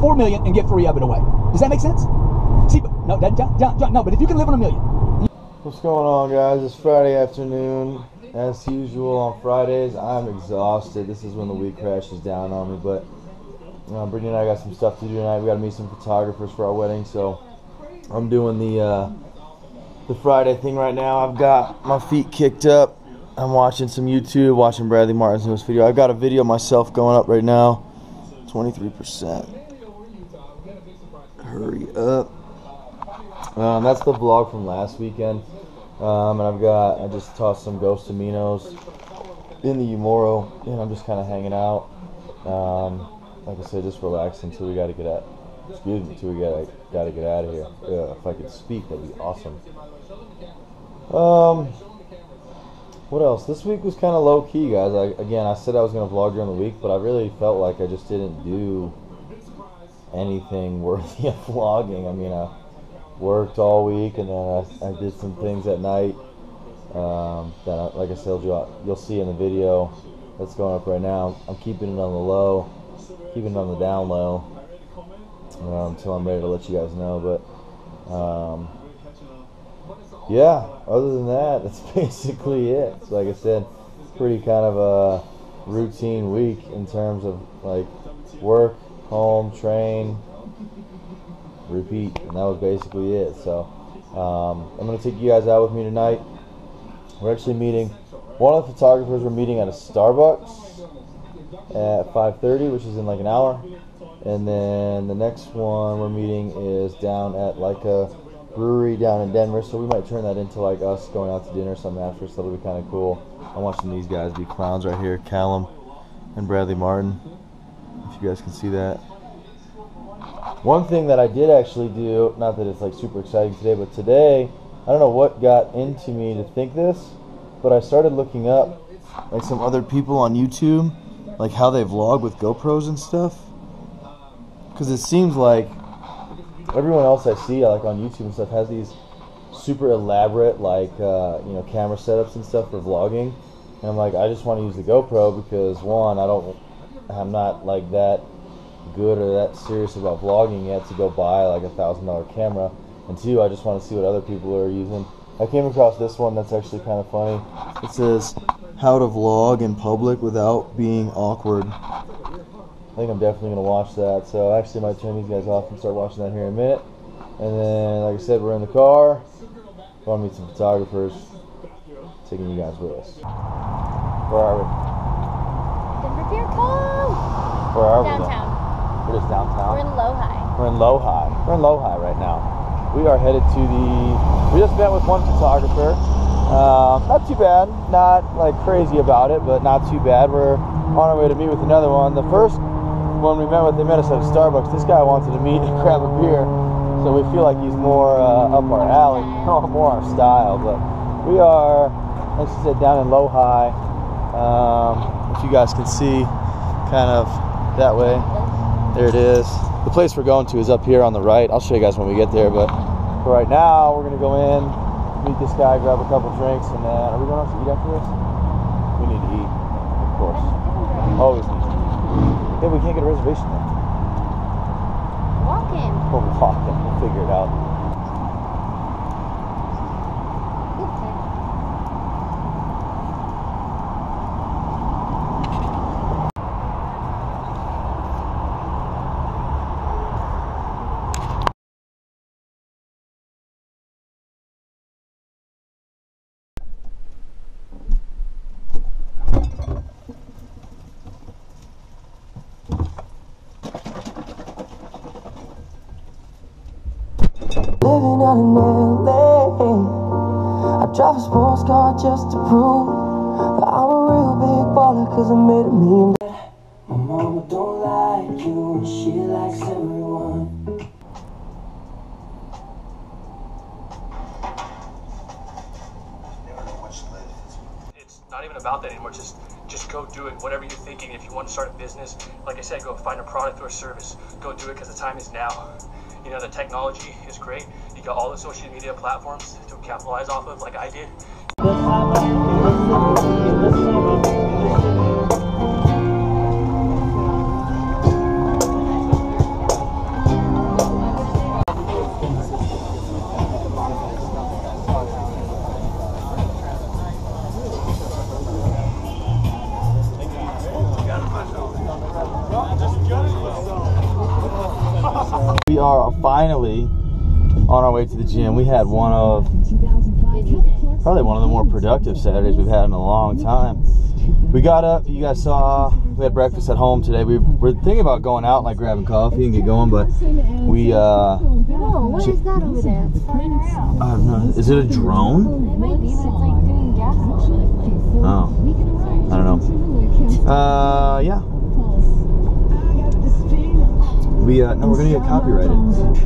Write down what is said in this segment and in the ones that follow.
4 million and give 3 of it away. Does that make sense? See, but no, John, no, but if you can live on $1 million. What's going on, guys? It's Friday afternoon. As usual on Fridays, I'm exhausted. This is when the week crashes down on me, but Brittany and I got some stuff to do tonight. We got to meet some photographers for our wedding, so I'm doing the Friday thing right now. I've got my feet kicked up. I'm watching some YouTube, watching Bradley Martin's newest video. I've got a video myself going up right now. 23%. Hurry up. That's the vlog from last weekend. And I just tossed some Ghost Aminos in the Umoro, and I'm just kind of hanging out. Like I said, just relaxing until we got to get out. Excuse me, until we got to get out of here. If I could speak, that'd be awesome. What else? This week was kind of low key, guys. I said I was gonna vlog during the week, but I really felt like I just didn't do anything worthy of vlogging. I mean, I worked all week, and then I did some things at night that, like I said, you'll see in the video that's going up right now. I'm keeping it on the low, keeping it on the down low until I'm ready to let you guys know. But yeah, other than that, that's basically it. So like I said, pretty kind of a routine week in terms of like work, home, train, repeat, and that was basically it. So I'm going to take you guys out with me tonight. We're actually meeting, one of the photographers we're meeting at a Starbucks at 5:30, which is in like an hour. And then the next one we're meeting is down at like a brewery down in Denver, so we might turn that into like us going out to dinner or something after, so that'll be kind of cool. I'm watching these guys be clowns right here, Callum and Bradley Martin, if you guys can see that. One thing that I did actually do, not that it's like super exciting today, but today, I don't know what got into me to think this, but I started looking up like some other people on YouTube, like how they vlog with GoPros and stuff, because it seems like everyone else I see like on YouTube and stuff has these super elaborate like camera setups and stuff for vlogging, and I'm like, I just want to use the GoPro because one, I'm not like that good or that serious about vlogging yet to go buy like $1,000 camera, and two, I just want to see what other people are using. I came across this one that's actually kind of funny. It says how to vlog in public without being awkward. I think I'm definitely going to watch that, so I actually might turn these guys off and start watching that here in a minute. And then, like I said, we're in the car, going to meet some photographers, taking you guys with us. Where are we? Denver Pier Cove! Where are we? Downtown. We're just downtown? We're in Lohi. We're in Lohi. We're in Lohi right now. We are headed to we just met with one photographer. Not too bad, not like crazy about it, but not too bad. We're on our way to meet with another one. The first one we met with, they met us at a Starbucks. This guy wanted to meet and grab a beer, so we feel like he's more up our alley, more our style. But we are, like I said, down in Lohi. If you guys can see, kind of that way. There it is. The place we're going to is up here on the right. I'll show you guys when we get there, but for right now, we're going to go in, meet this guy, grab a couple drinks, and then are we going out to eat after this? We need to eat, of course. Always need to eat. Yeah, we can't get a reservation there. Walk in. We'll walk in. We'll figure it out. Living out in LA, I drive a sports car just to prove that I'm a real big baller, cause I made $1 million. My mama don't like you and she likes everyone. It's not even about that anymore. Just go do it. Whatever you're thinking, if you want to start a business, like I said, go find a product or a service. Go do it because the time is now. You know, the technology is great. You got all the social media platforms to capitalize off of, like I did. We are finally on our way to the gym. We had one of probably one of the more productive Saturdays we've had in a long time. We got up, you guys saw, we had breakfast at home today. We were thinking about going out, like grabbing coffee and get going, but we Whoa, what is that over there? It's flying around. I don't know. Is it a drone? It might be, but it's like doing gas all over the place. Oh, I don't know. Yeah. We no, we're gonna get copyrighted.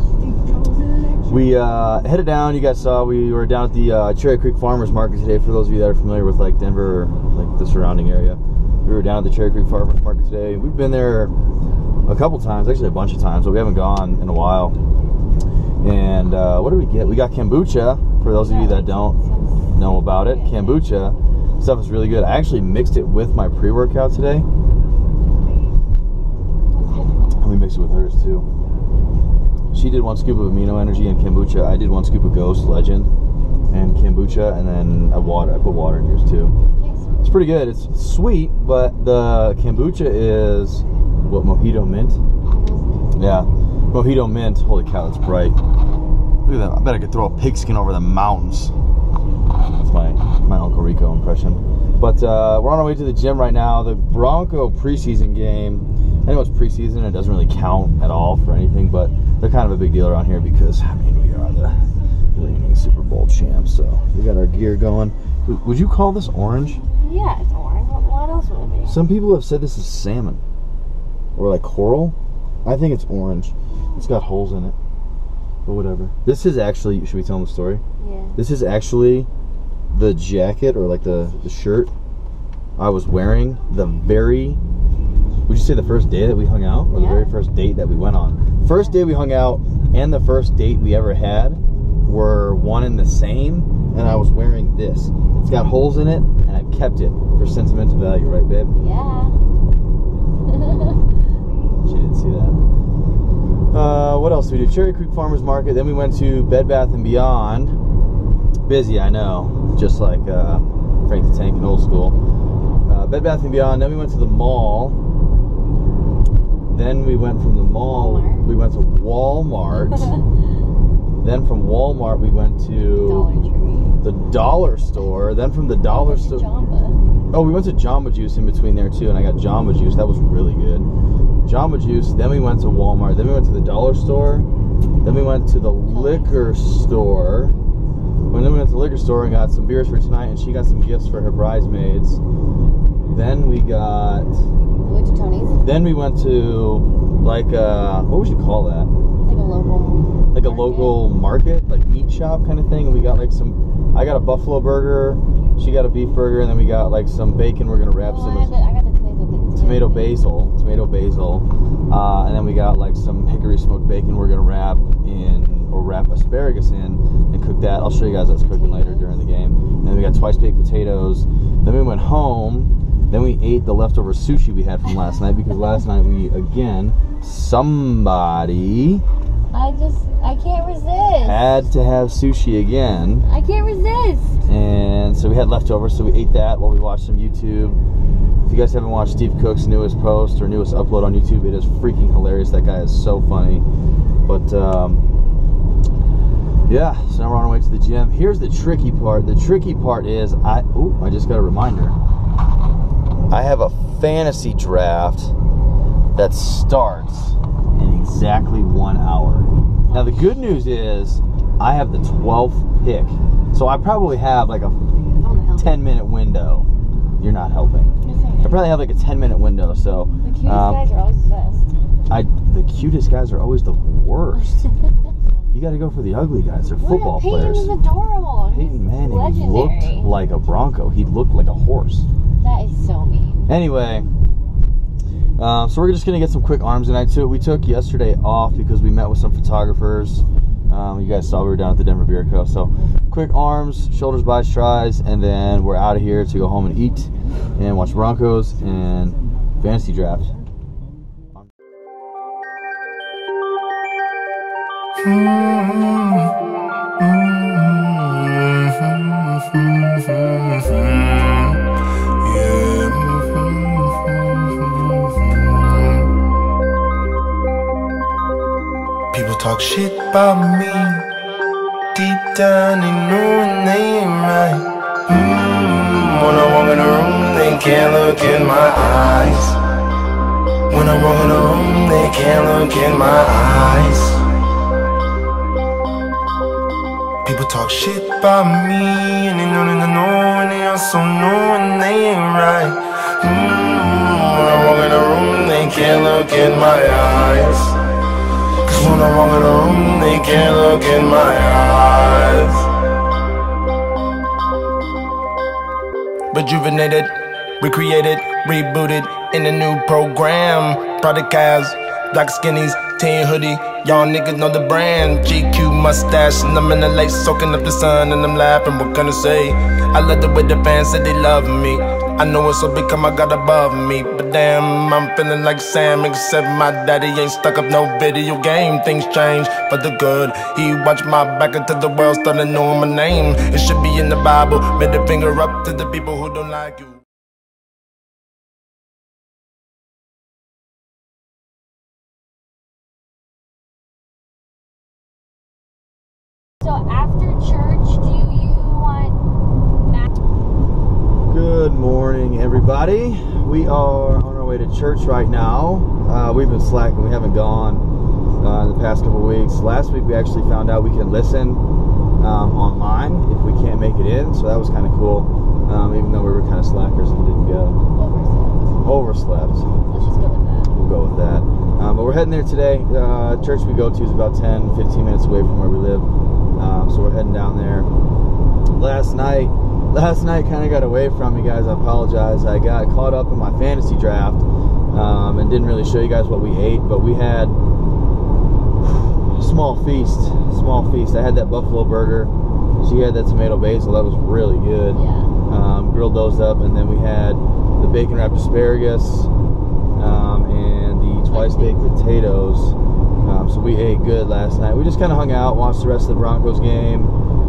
We headed down. You guys saw we were down at the Cherry Creek Farmers Market today. For those of you that are familiar with like Denver, or, like the surrounding area, we were down at the Cherry Creek Farmers Market today. We've been there a couple times, actually a bunch of times, but we haven't gone in a while. And what did we get? We got kombucha. For those of you that don't know about it, kombucha stuff is really good. I actually mixed it with my pre-workout today, and we mixed it with hers too. She did 1 scoop of Amino Energy and kombucha. I did 1 scoop of Ghost Legend and kombucha, and then I put water in yours too. It's pretty good. It's sweet, but the kombucha is what, Mojito Mint? Yeah, Mojito Mint. Holy cow, that's bright. Look at that. I bet I could throw a pigskin over the mountains. That's my Uncle Rico impression. But we're on our way to the gym right now. The Bronco preseason game. I know it's preseason, it doesn't really count at all for anything, but they're kind of a big deal around here because, I mean, we are the reigning Super Bowl champs, so we got our gear going. Would you call this orange? Yeah, it's orange. What else would it be? Some people have said this is salmon or like coral. I think it's orange. It's got holes in it, but whatever. This is actually, should we tell them the story? Yeah. This is actually the jacket or like the shirt I was wearing the very, would you say the first day that we hung out, or the very first date that we went on? First day we hung out and the first date we ever had were one and the same, and I was wearing this. It's got holes in it, and I kept it for sentimental value, right, babe? Yeah. She didn't see that. What else did we do? Cherry Creek Farmers Market. Then we went to Bed Bath & Beyond. Busy, I know. Just like Frank the Tank in old school. Bed Bath & Beyond. Then we went to the mall. Then we went from the mall, we went to Walmart. Then from Walmart, we went to the dollar store. Then from the dollar store, oh, we went to Jamba Juice in between there too, and I got Jamba Juice. That was really good. Jamba Juice. Then we went to Walmart. Then we went to the dollar store. Then we went to the liquor store. And then we went to the liquor store and got some beers for tonight, and she got some gifts for her bridesmaids. Then we got. We went to Tony's. Then we went to like what would you call that? Like a local market, like meat shop kind of thing. And we got like some. I got a buffalo burger. She got a beef burger, and then we got like some bacon. We're gonna wrap some. I got the tomato basil. Tomato basil. And then we got like some hickory smoked bacon. We're gonna wrap asparagus in and cook that. I'll show you guys that's cooking later during the game. And then we got twice baked potatoes. Then we went home. Then we ate the leftover sushi we had from last night, because last night somebody I can't resist. had to have sushi again. I can't resist. And so we had leftovers, so we ate that while we watched some YouTube. If you guys haven't watched Steve Cook's newest post or newest upload on YouTube, it is freaking hilarious. That guy is so funny. But yeah, so now we're on our way to the gym. Here's the tricky part. The tricky part is I just got a reminder. I have a fantasy draft that starts in exactly 1 hour. Now the good news is I have the 12th pick, so I probably have like a 10-minute window. You're not helping. I probably have like a 10-minute window. So the cutest guys are always the best. The cutest guys are always the worst. You got to go for the ugly guys. They're football players. Peyton is adorable. Peyton Manning looked like a Bronco. He looked like a horse. That is so mean. Anyway, so we're just going to get some quick arms tonight too. We took yesterday off because we met with some photographers. You guys saw we were down at the Denver Beer Co. So quick arms, shoulders, bis, tries, and then we're out of here to go home and eat and watch Broncos and fantasy draft. talk shit about me. Deep down they know they ain't right. When I walk in the room, they can't look in my eyes. When I walk in the room, they can't look in my eyes. People talk shit about me, and they know, and they also know, and they ain't right. When I walk in the room, they can't look in my eyes. Cause when I walk in the room, they can't look in my eyes. Rejuvenated, recreated, rebooted in a new program. Product guys, black skinnies, tan hoodie. Y'all niggas know the brand. GQ mustache, and I'm in the lake soaking up the sun, and I'm laughing. What can I say? I love the way the fans say they love me. I know it's so big, I got above me. But damn, I'm feeling like Sam, except my daddy ain't stuck up no video game. Things change for the good. He watched my back until the world started knowing my name. It should be in the Bible. Middle finger up to the people who don't like you. So after church, do you want Good morning, everybody. We are on our way to church right now. We've been slacking. We haven't gone in the past couple weeks. Last week we actually found out we can listen online if we can't make it in, so that was kind of cool. Even though we were kind of slackers and didn't go. Overslept. Let's just go with that. We'll go with that. But we're heading there today. Church we go to is about 10-15 minutes away from where we live. So we're heading down there. Last night kind of got away from me, guys. I apologize. I got caught up in my fantasy draft and didn't really show you guys what we ate, but we had a small feast. I had that buffalo burger. She had that tomato basil. That was really good. Yeah. Grilled those up, and then we had the bacon wrapped asparagus and the twice baked potatoes. So we ate good last night. We just kind of hung out, watched the rest of the Broncos game,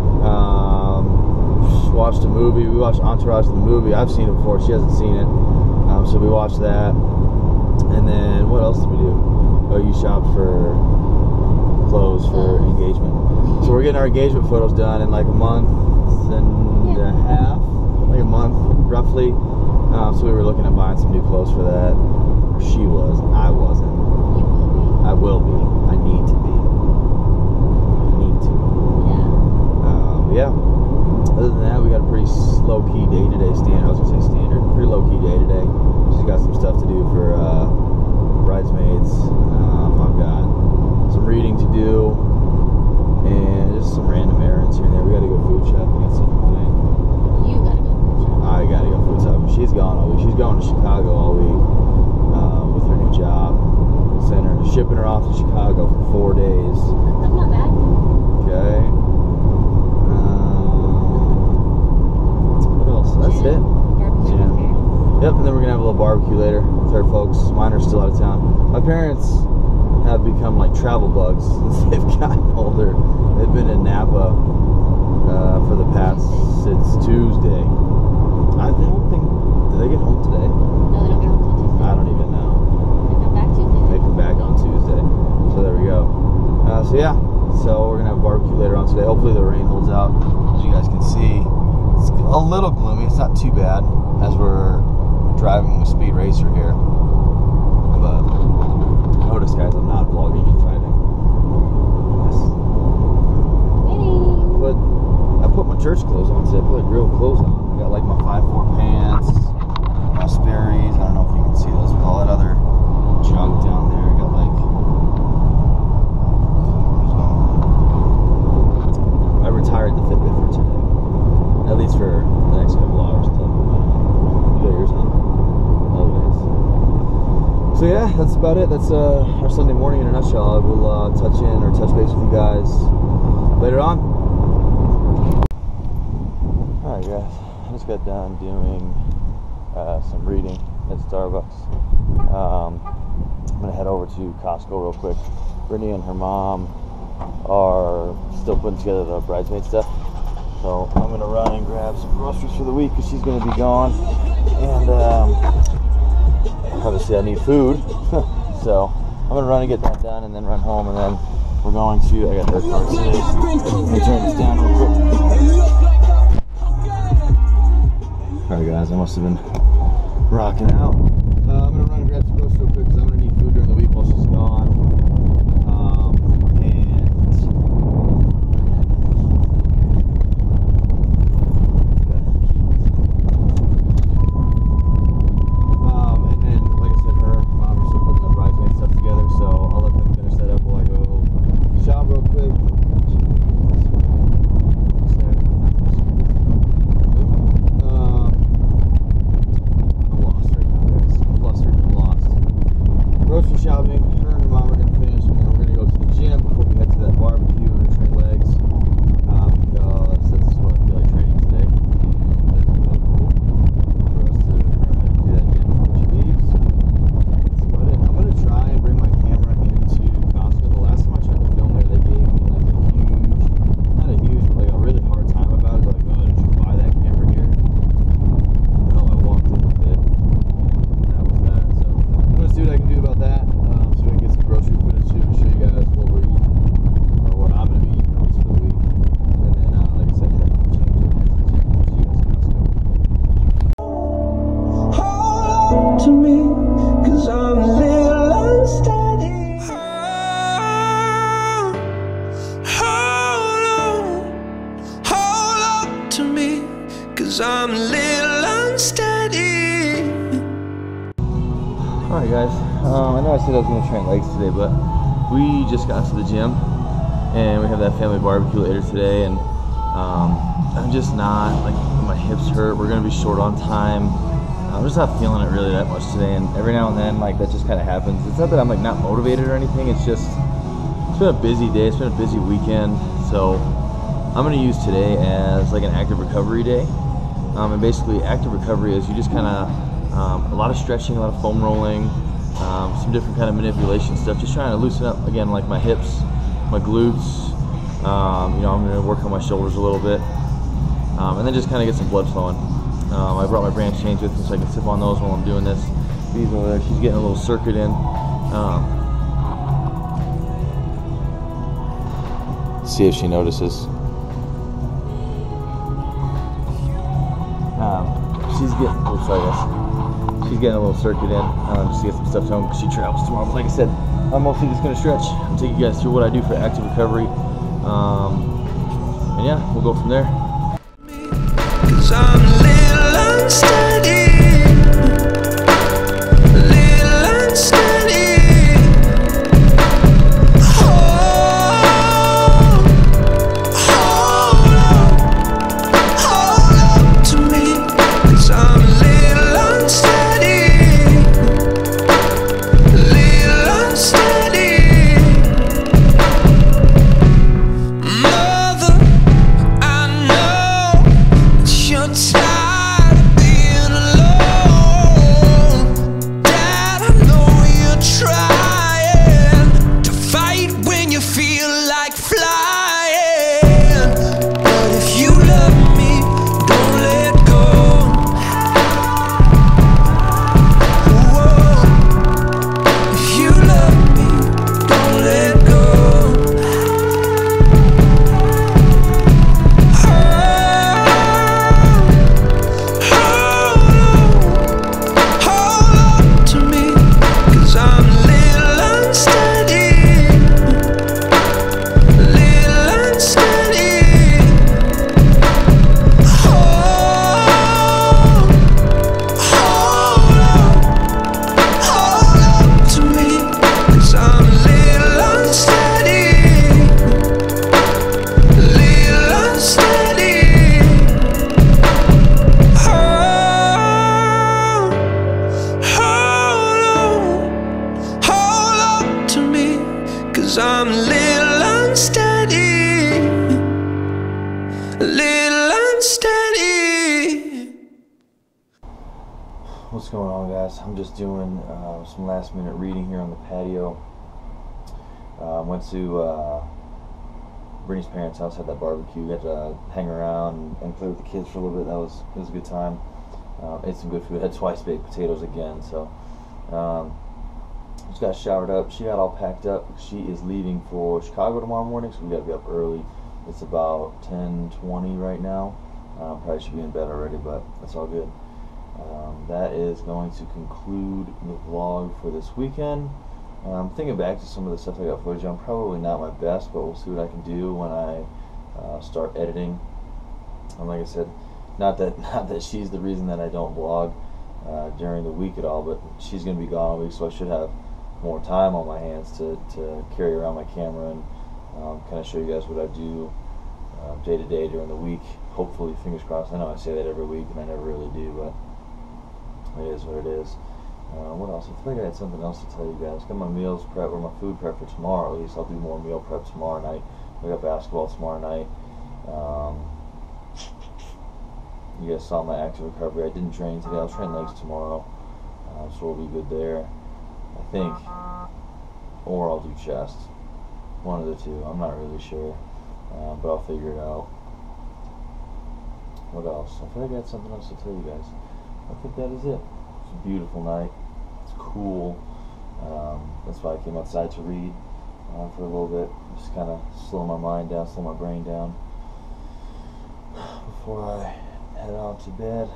watched a movie. We watched Entourage, the movie. I've seen it before. She hasn't seen it. So we watched that. And then what else did we do? Oh, you shopped for clothes for engagement. So we're getting our engagement photos done in like a month and a half, like a month roughly. So we were looking at buying some new clothes for that. Or she was. I wasn't. I will be. I need to be. I need to. Yeah. Other than that, we got a pretty low-key day today. I was gonna say standard. Pretty low-key day today. She's got some stuff to do for bridesmaids. I've got some reading to do and just some random errands here and there. We gotta go food shopping at some point. You gotta go food shopping. I gotta go food shopping. She's gone all week. She's going to Chicago all week with her new job. Shipping her off to Chicago for 4 days. That's not bad. Okay. What else? That's it. Barbecue with parents. Yep, and then we're gonna have a little barbecue later with her folks. Mine are still out of town. My parents have become like travel bugs since they've gotten older. They've been in Napa for the past since Tuesday. I don't think. Did they get home today? No, they don't get home till Tuesday. I don't even know. They come back Tuesday. They come back on Tuesday. So there we go. So yeah. So we're gonna have barbecue later on today. Hopefully the rain holds out. As you guys can see, it's a little gloomy. It's not too bad as we're driving with Speed Racer here. But notice, guys, I'm not vlogging and driving. I put my church clothes on today. I put like real clothes on. I got like my 5'4" pants, my Sperry's. I don't know if you can see those with all that other junk down there. I got like I retired the Fitbit for today. At least for the next couple hours until you got yours on. Always. So yeah, that's about it. That's our Sunday morning in a nutshell. I will touch base with you guys later on. Alright guys, I just got done doing some reading at Starbucks. I'm gonna head over to Costco real quick. Brittany and her mom are still putting together the bridesmaid stuff, so I'm gonna run and grab some groceries for the week because she's gonna be gone, and obviously I need food. So I'm gonna run and get that done, and then run home, and then we're going to, I got their cards today. Let me turn this down real quick. Alright guys, I must have been rocking out. I'm gonna run and grab some groceries real quick because I'm gonna need food during the week while she's gone. And then, like I said, her and mom are still putting the bridesmaid stuff together, so I'll let them finish that up while I go shop real quick. Grocery shopping, her and her mom are going to finish, and then we're going to go to the gym before we head to that barbecue. We're going to train legs because this is what I feel like training today. And that'd be really cool for us to do that again before she leaves. That's about it. I'm going to try and bring my camera into Costco. The last time I tried to film there, they gave me like a huge, not a huge, but like a really hard time about it. Like, oh, did you buy that camera here? No, I walked in with it. That was that. So I'm going to see what I can do about that. So we can get some grocery footage too, show you guys what we're eating, or what I'm going to be eating at least for the week. And then, like I said, head to the gym. See you guys at Costco. Hold on to me, 'cause I'm a little unsteady. Hold on to me, 'cause I'm a little unsteady. Alright guys, I know I said I was going to train legs today, but we just got to the gym and we have that family barbecue later today, and I'm just not, like, my hips hurt. We're going to be short on time. I'm just not feeling it really that much today, and every now and then, like, that just kind of happens. It's not that I'm, like, not motivated or anything. It's just, it's been a busy day. It's been a busy weekend, so I'm going to use today as like an active recovery day. And basically active recovery is you just kind of a lot of stretching, a lot of foam rolling, some different kind of manipulation stuff, just trying to loosen up, again, like my hips, my glutes. You know, I'm going to work on my shoulders a little bit, and then just kind of get some blood flowing. I brought my branch chains with me so I can sip on those while I'm doing this. These over there, she's getting a little circuit in. See if she notices. She's getting, oh, sorry guys. She's getting a little circuit in, just to get some stuff done because she travels tomorrow. But like I said, I'm mostly just going to stretch and take you guys through what I do for active recovery. And yeah, we'll go from there. 'Cause I'm a little unsteady. I'm a little unsteady, a little unsteady. What's going on, guys? I'm just doing some last minute reading here on the patio. Went to Brittany's parents' house, had that barbecue, got to hang around and play with the kids for a little bit. It was a good time. Ate some good food, had twice baked potatoes again, so Just got showered up. She got all packed up. She is leaving for Chicago tomorrow morning, so we got to be up early. It's about 10:20 right now. Probably should be in bed already, but that's all good. That is going to conclude the vlog for this weekend. Thinking back to some of the stuff I got footage on, probably not my best, but we'll see what I can do when I start editing. Like I said, not that she's the reason that I don't vlog during the week at all, but she's going to be gone all week, so I should have more time on my hands to carry around my camera and kind of show you guys what I do day to day during the week. Hopefully, fingers crossed. I know I say that every week and I never really do, but it is what it is. What else? I feel like I had something else to tell you guys. Got my meals prep, or my food prep for tomorrow. At least I'll do more meal prep tomorrow night. We got basketball tomorrow night. You guys saw my active recovery. I didn't train today. I'll train legs tomorrow, so we'll be good there, I think. Or I'll do chest. One of the two. I'm not really sure, but I'll figure it out. What else? I feel like I had something else to tell you guys. I think that is it. It's a beautiful night. It's cool. That's why I came outside to read for a little bit. Just kind of slow my mind down, slow my brain down before I head out to bed.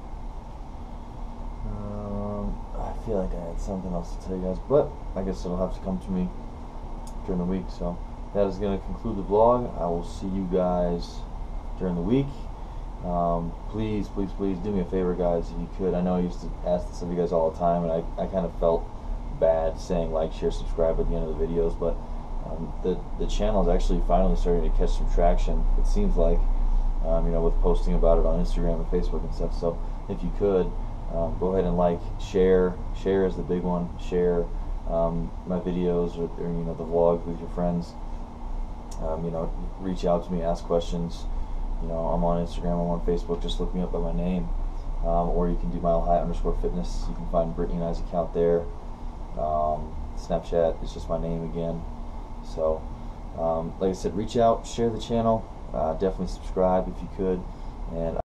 I feel like I had something else to tell you guys, but I guess it'll have to come to me during the week. So that is going to conclude the vlog. I will see you guys during the week. Please do me a favor, guys, if you could. I know I used to ask this of you guys all the time, and I kind of felt bad saying like, share, subscribe at the end of the videos, but the channel is actually finally starting to catch some traction, it seems like, you know, with posting about it on Instagram and Facebook and stuff. So if you could, go ahead and like, share is the big one. Share my videos or you know, the vlog with your friends. You know, reach out to me, ask questions. You know, I'm on Instagram, I'm on Facebook, just look me up by my name. Or you can do MileHigh_fitness. You can find Brittany and I's account there. Snapchat is just my name again. So, like I said, reach out, share the channel, definitely subscribe if you could. And